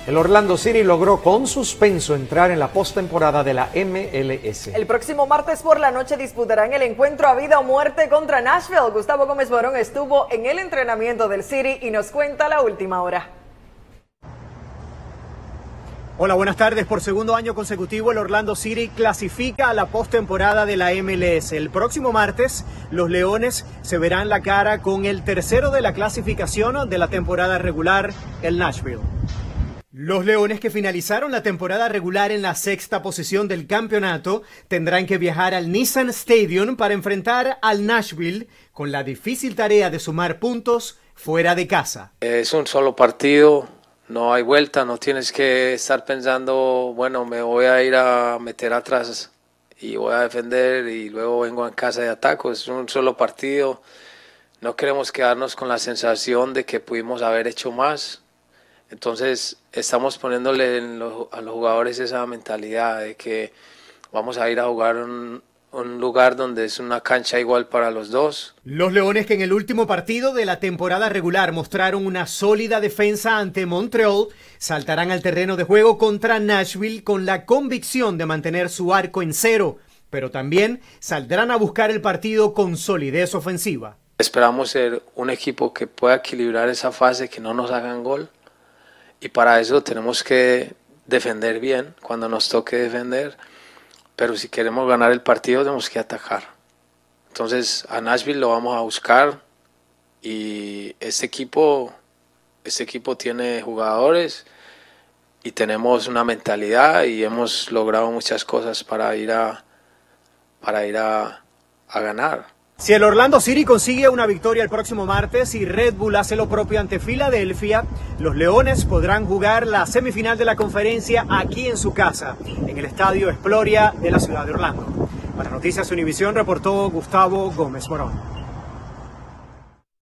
El Orlando City logró con suspenso entrar en la postemporada de la MLS. El próximo martes por la noche disputarán el encuentro a vida o muerte contra Nashville. Gustavo Gómez Morón estuvo en el entrenamiento del City y nos cuenta la última hora. Hola, buenas tardes. Por segundo año consecutivo, el Orlando City clasifica a la postemporada de la MLS. El próximo martes, los Leones se verán la cara con el tercero de la clasificación de la temporada regular, el Nashville. Los Leones, que finalizaron la temporada regular en la sexta posición del campeonato, tendrán que viajar al Nissan Stadium para enfrentar al Nashville con la difícil tarea de sumar puntos fuera de casa. Es un solo partido, no hay vuelta, no tienes que estar pensando, bueno, me voy a ir a meter atrás y voy a defender y luego vengo en casa de ataco. Es un solo partido, no queremos quedarnos con la sensación de que pudimos haber hecho más. Entonces estamos poniéndole a los jugadores esa mentalidad de que vamos a ir a jugar un lugar donde es una cancha igual para los dos. Los Leones, que en el último partido de la temporada regular mostraron una sólida defensa ante Montreal, saltarán al terreno de juego contra Nashville con la convicción de mantener su arco en cero, pero también saldrán a buscar el partido con solidez ofensiva. Esperamos ser un equipo que pueda equilibrar esa fase, que no nos hagan gol. Y para eso tenemos que defender bien cuando nos toque defender, pero si queremos ganar el partido tenemos que atacar. Entonces a Nashville lo vamos a buscar y este equipo tiene jugadores y tenemos una mentalidad y hemos logrado muchas cosas para ir a ganar. Si el Orlando City consigue una victoria el próximo martes y Red Bull hace lo propio ante Filadelfia, los Leones podrán jugar la semifinal de la conferencia aquí en su casa, en el Estadio Exploria de la ciudad de Orlando. Para Noticias Univisión reportó Gustavo Gómez Morón.